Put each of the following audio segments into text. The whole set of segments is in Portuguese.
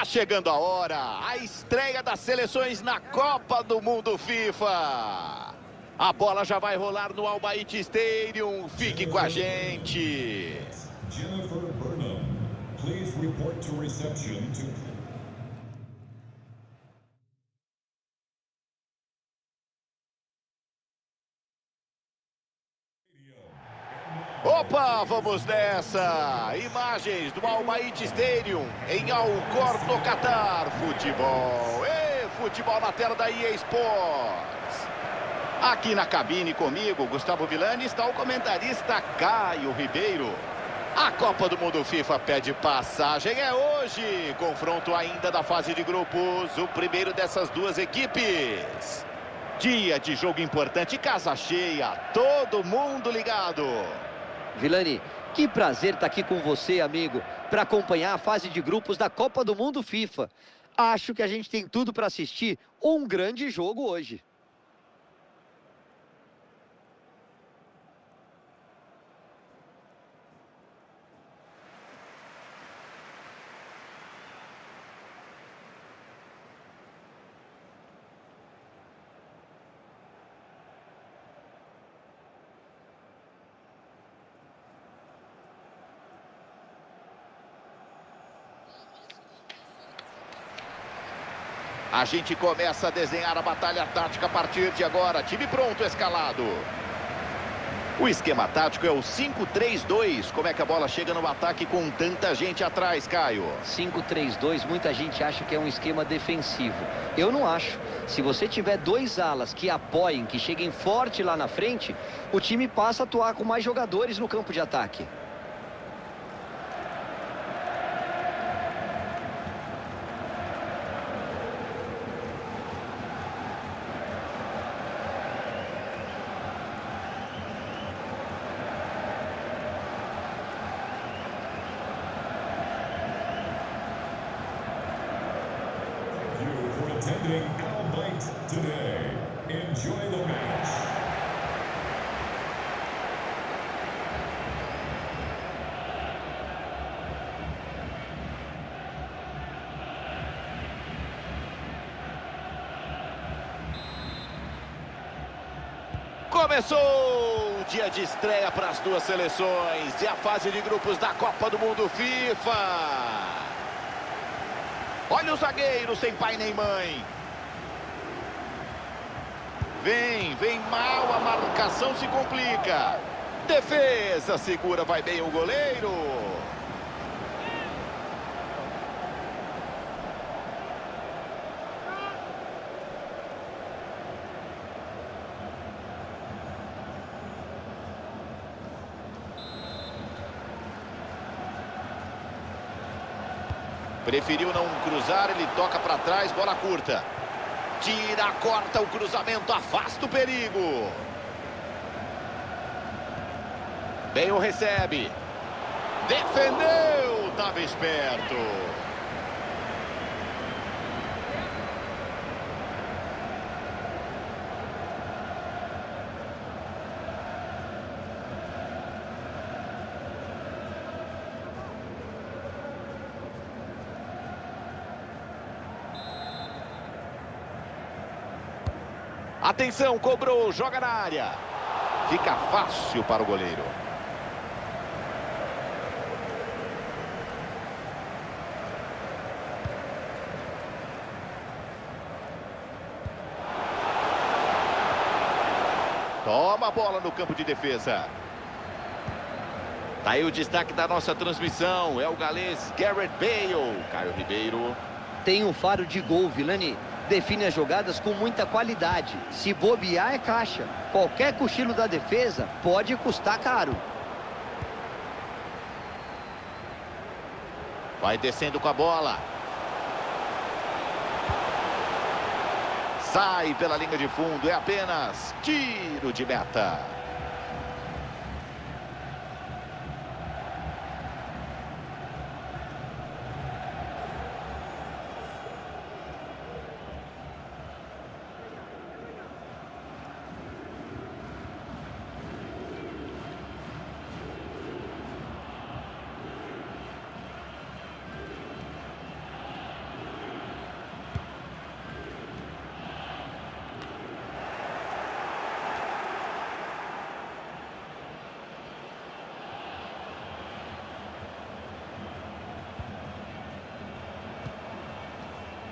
chegando a hora, a estreia das seleções na Copa do Mundo FIFA. A bola já vai rolar no Al Bayt Stadium, fique com a gente. Jennifer Burnham, please report to reception to... Opa, vamos nessa! Imagens do Al Bayt Stadium em Alcor, no Catar. Futebol, futebol na tela da EA Sports. Aqui na cabine comigo, Gustavo Villani, está o comentarista Caio Ribeiro. A Copa do Mundo FIFA pede passagem, é hoje. Confronto ainda da fase de grupos, o primeiro dessas duas equipes. Dia de jogo importante, casa cheia, todo mundo ligado. Villani, que prazer estar aqui com você, amigo, para acompanhar a fase de grupos da Copa do Mundo FIFA. Acho que a gente tem tudo para assistir um grande jogo hoje. A gente começa a desenhar a batalha tática a partir de agora. Time pronto, escalado. O esquema tático é o 5-3-2. Como é que a bola chega no ataque com tanta gente atrás, Caio? 5-3-2, muita gente acha que é um esquema defensivo. Eu não acho. Se você tiver dois alas que apoiem, que cheguem forte lá na frente, o time passa a atuar com mais jogadores no campo de ataque. Attending Al Bayt today. Enjoy the match. Começou o dia de estreia para as duas seleções e a fase de grupos da Copa do Mundo FIFA. Olha o zagueiro sem pai nem mãe. Vem mal, a marcação se complica. Defesa segura, vai bem o goleiro. Preferiu não cruzar, ele toca para trás, bola curta. Tira, corta o cruzamento, afasta o perigo. Bem o recebe. Defendeu, estava esperto. Atenção, cobrou, joga na área. Fica fácil para o goleiro. Toma a bola no campo de defesa. Tá aí o destaque da nossa transmissão. É o galês Gareth Bale. Caio Ribeiro. Tem um faro de gol, Villani. Define as jogadas com muita qualidade. Se bobear é caixa. Qualquer cochilo da defesa pode custar caro. Vai descendo com a bola. Sai pela linha de fundo. É apenas tiro de meta.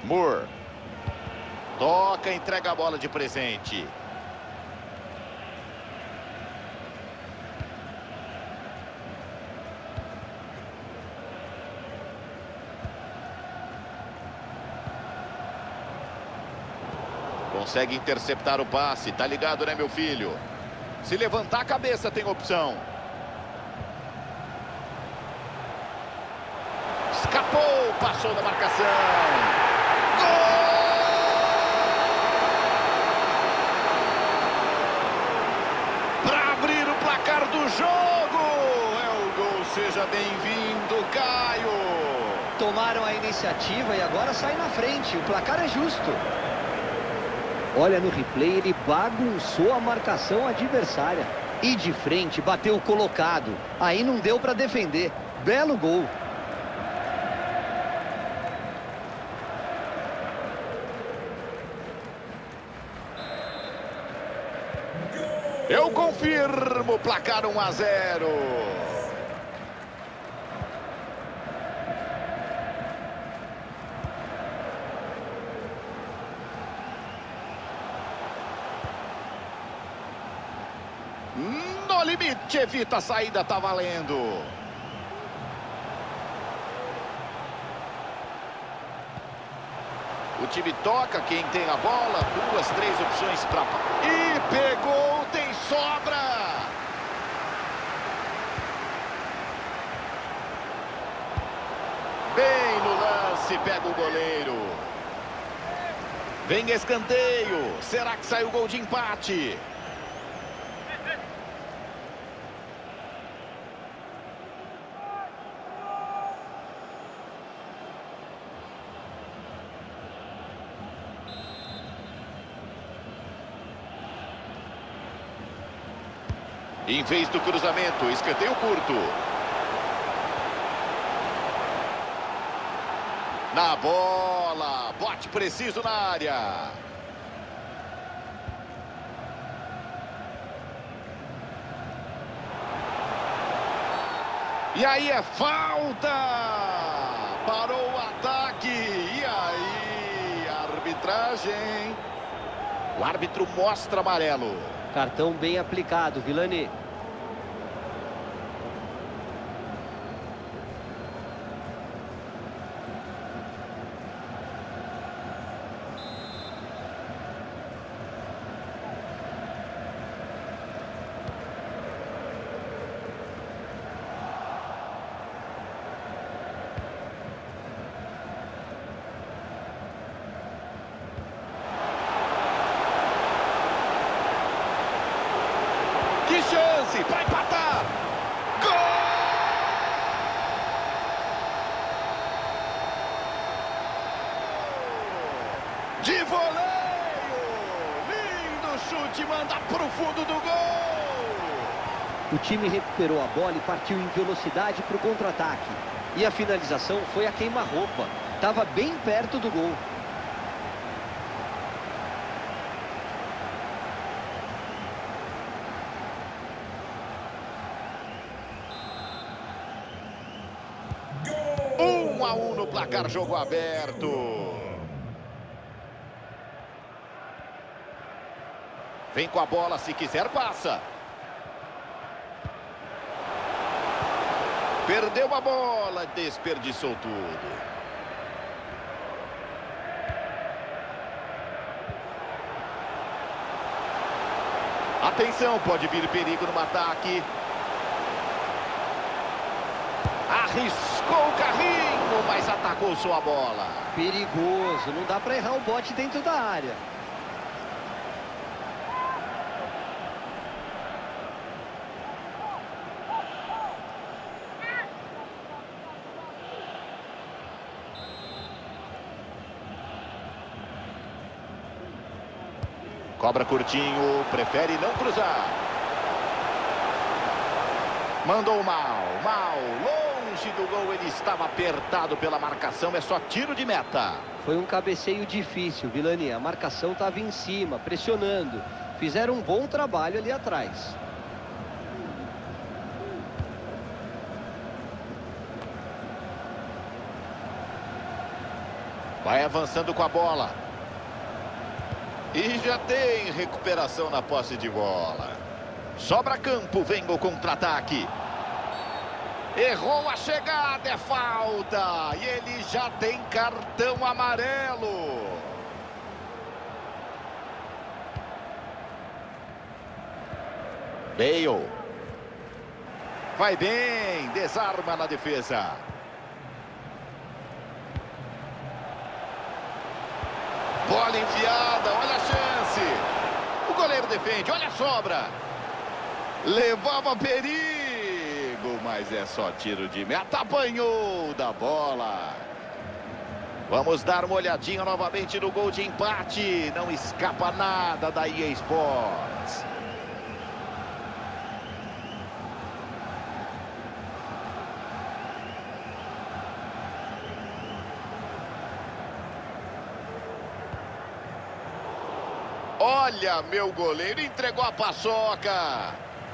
Moore. Toca, entrega a bola de presente. Consegue interceptar o passe. Tá ligado, né, meu filho? Se levantar a cabeça, tem opção. Escapou, passou da marcação. Gol! Para abrir o placar do jogo. É o gol, seja bem-vindo, Caio. Tomaram a iniciativa e agora saem na frente. O placar é justo. Olha no replay, ele bagunçou a marcação adversária. E de frente, bateu o colocado. Aí não deu para defender. Belo gol. Eu confirmo, placar 1-0. No limite, evita a saída, tá valendo. O time toca, quem tem a bola, 2, 3 opções para... E pegou, tem sobra! Bem no lance, pega o goleiro. Vem escanteio, será que sai o gol de empate? Em vez do cruzamento, escanteio curto. Na bola, bote preciso na área. E aí é falta. Parou o ataque. E aí, arbitragem. O árbitro mostra amarelo. Cartão bem aplicado, Vilani. Que chance para empatar! Gol! De voleio! Lindo chute, manda para o fundo do gol! O time recuperou a bola e partiu em velocidade para o contra-ataque. E a finalização foi a queima-roupa. Estava bem perto do gol. Goal! 1-1 no placar, jogo aberto. Vem com a bola, se quiser passa. Perdeu a bola, desperdiçou tudo. Atenção, pode vir perigo no ataque. Arriscou o carrinho, mas atacou sua bola. Perigoso, não dá para errar o bote dentro da área. Cobra curtinho, prefere não cruzar. Mandou mal, longe do gol, ele estava apertado pela marcação, é só tiro de meta. Foi um cabeceio difícil, Vilani. A marcação estava em cima, pressionando. Fizeram um bom trabalho ali atrás. Vai avançando com a bola. E já tem recuperação na posse de bola. Sobra campo, vem o contra-ataque. Errou a chegada, é falta. E ele já tem cartão amarelo. Bale. Vai bem, desarma na defesa. Bola enfiada, olha a chance. O goleiro defende, olha a sobra. Levava perigo, mas é só tiro de meta. Apanhou da bola. Vamos dar uma olhadinha novamente no gol de empate. Não escapa nada da EA Sports. Olha, meu goleiro entregou a paçoca.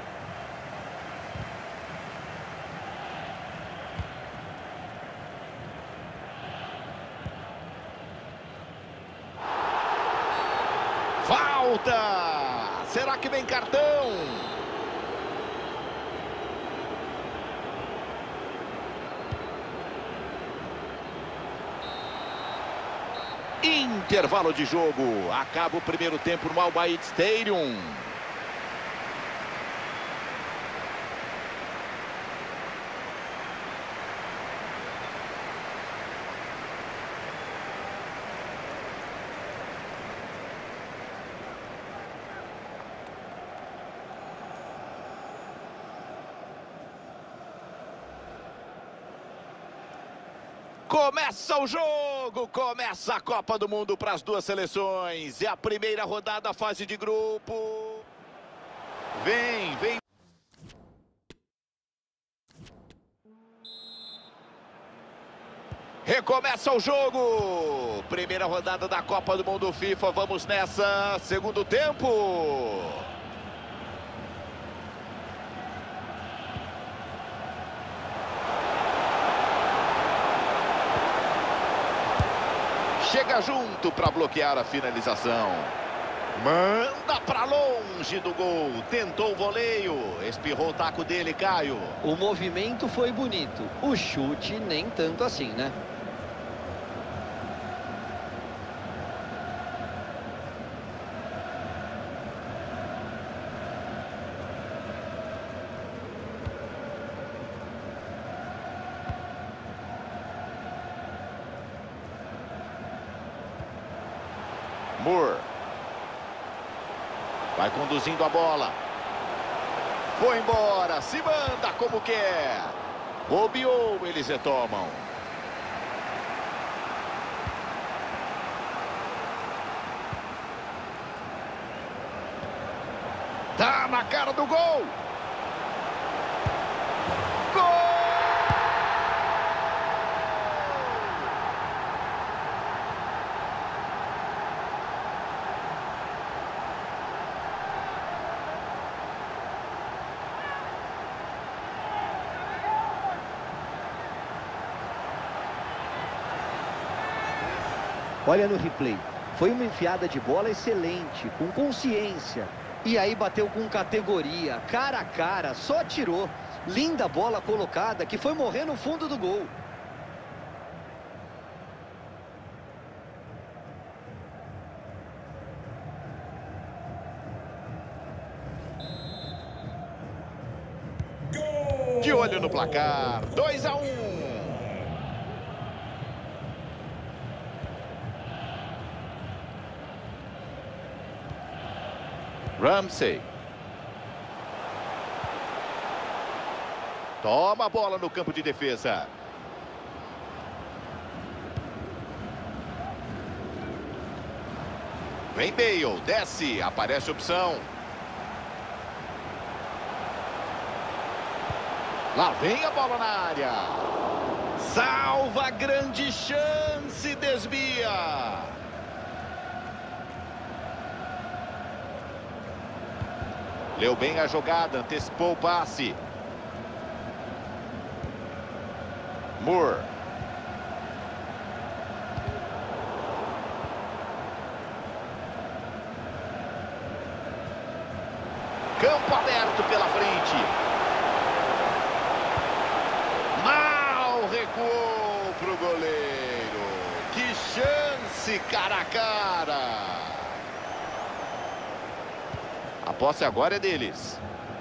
Falta! Será que vem cartão? Intervalo de jogo. Acaba o primeiro tempo no Al Bayt Stadium. Começa o jogo, começa a Copa do Mundo para as duas seleções. É a primeira rodada, a fase de grupo. Vem. Recomeça o jogo. Primeira rodada da Copa do Mundo FIFA. Vamos nessa, segundo tempo. Chega junto para bloquear a finalização. Manda para longe do gol. Tentou o voleio. Espirrou o taco dele, Caio. O movimento foi bonito. O chute nem tanto assim, né? Moore. Vai conduzindo a bola. Foi embora. Se manda como quer. Bobeou, eles retomam. Tá na cara do gol. Gol! Olha no replay. Foi uma enfiada de bola excelente, com consciência. E aí bateu com categoria, cara a cara, só tirou. Linda bola colocada que foi morrer no fundo do gol. De olho no placar, 2-1. Ramsey. Toma a bola no campo de defesa. Vem Bale, desce, aparece opção. Lá vem a bola na área. Salva, grande chance, desvia. Leu bem a jogada, antecipou o passe. Campo aberto pela frente. Mal recuou pro goleiro. Que chance cara a cara. A posse agora é deles.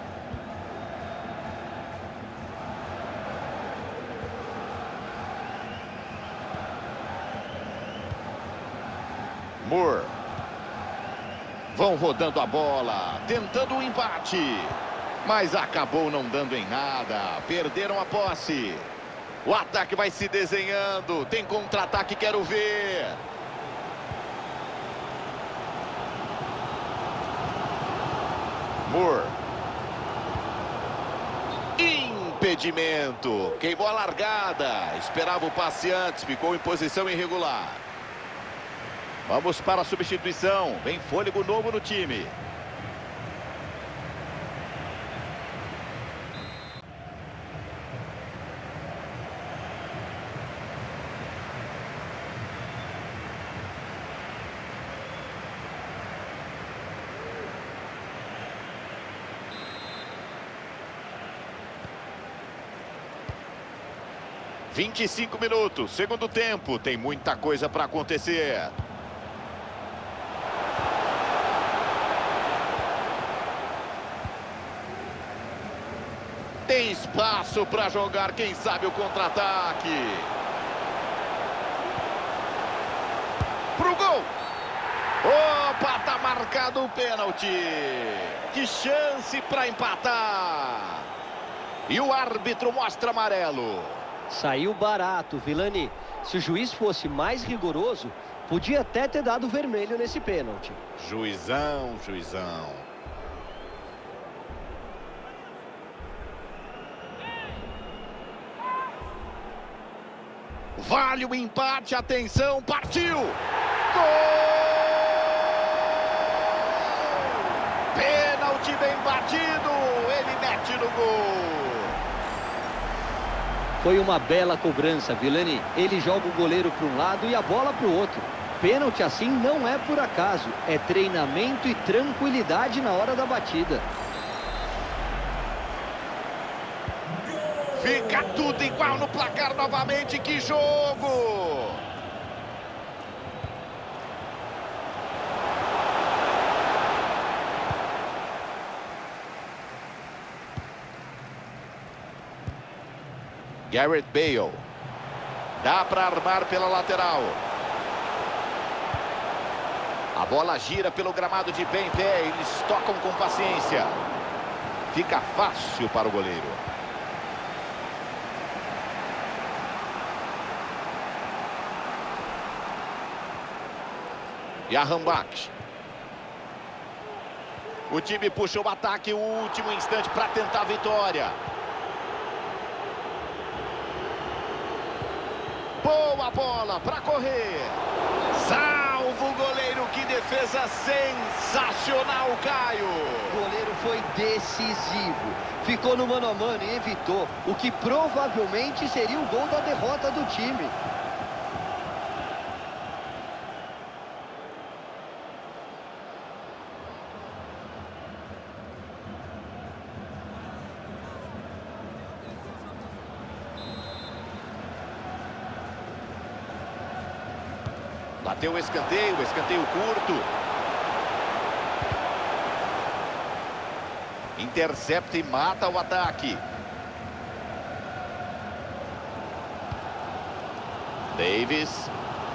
Moore. Vão rodando a bola, tentando um empate. Mas acabou não dando em nada. Perderam a posse. O ataque vai se desenhando. Tem contra-ataque, quero ver. Moore. Impedimento. Queimou a largada. Esperava o passe antes, ficou em posição irregular. Vamos para a substituição. Vem fôlego novo no time. (25 minutos, segundo tempo. Tem muita coisa para acontecer. Tem espaço para jogar, quem sabe o contra-ataque. Pro gol. Opa, tá marcado o pênalti. Que chance para empatar. E o árbitro mostra amarelo. Saiu barato, Vilani. Se o juiz fosse mais rigoroso, podia até ter dado vermelho nesse pênalti. Juizão, juizão. Vale o empate, atenção, partiu! Gol! Pênalti bem batido, ele mete no gol. Foi uma bela cobrança, Vilani. Ele joga o goleiro para um lado e a bola para o outro. Pênalti assim não é por acaso, é treinamento e tranquilidade na hora da batida. Fica tudo igual no placar novamente, que jogo! Gareth Bale. Dá para armar pela lateral. A bola gira pelo gramado de pé em pé, eles tocam com paciência. Fica fácil para o goleiro. E a Rambach. O time puxa o ataque, o último instante para tentar a vitória. Boa bola para correr. Salva o goleiro, que defesa sensacional, Caio. O goleiro foi decisivo. Ficou no mano a mano e evitou o que provavelmente seria o gol da derrota do time. Bateu o escanteio curto. Intercepta e mata o ataque. Davis.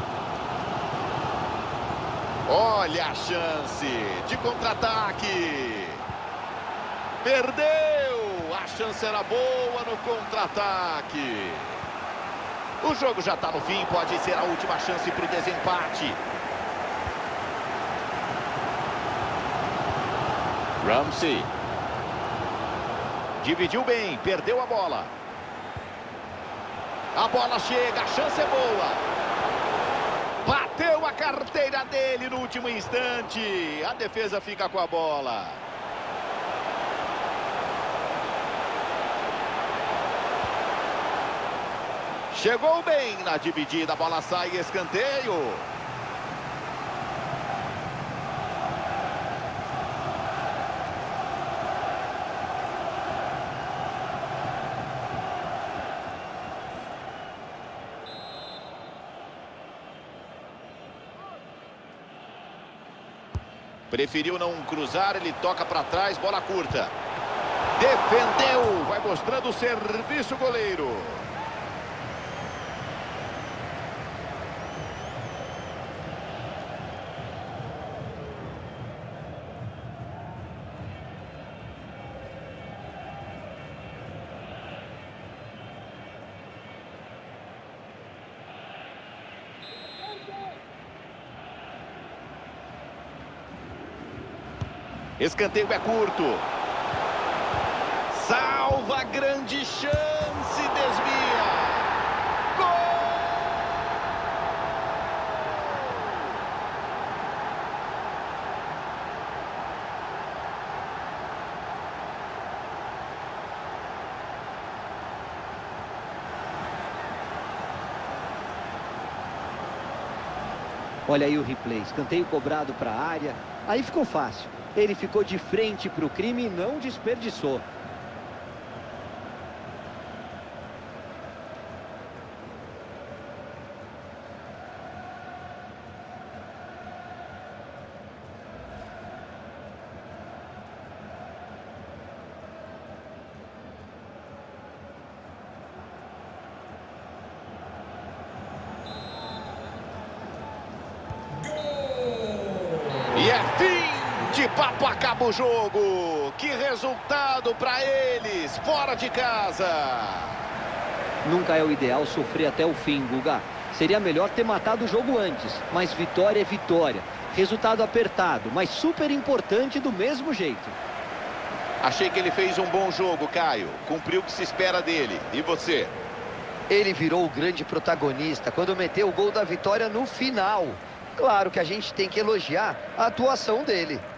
Olha a chance de contra-ataque. Perdeu. A chance era boa no contra-ataque. O jogo já está no fim, pode ser a última chance para o desempate. Ramsey. Dividiu bem, perdeu a bola. A bola chega, a chance é boa. Bateu a carteira dele no último instante. A defesa fica com a bola. Chegou bem na dividida, a bola sai, escanteio. Preferiu não cruzar, ele toca para trás, bola curta. Defendeu, vai mostrando o serviço goleiro. Escanteio é curto. Salva, grande chance, desvia. Gol! Olha aí o replay, escanteio cobrado para a área, aí ficou fácil. Ele ficou de frente para o crime e não desperdiçou. E é fim de papo, acaba o jogo. Que resultado para eles, fora de casa. Nunca é o ideal sofrer até o fim, Guga. Seria melhor ter matado o jogo antes, mas vitória é vitória. Resultado apertado, mas super importante do mesmo jeito. Achei que ele fez um bom jogo, Caio. Cumpriu o que se espera dele. E você? Ele virou o grande protagonista quando meteu o gol da vitória no final. Claro que a gente tem que elogiar a atuação dele.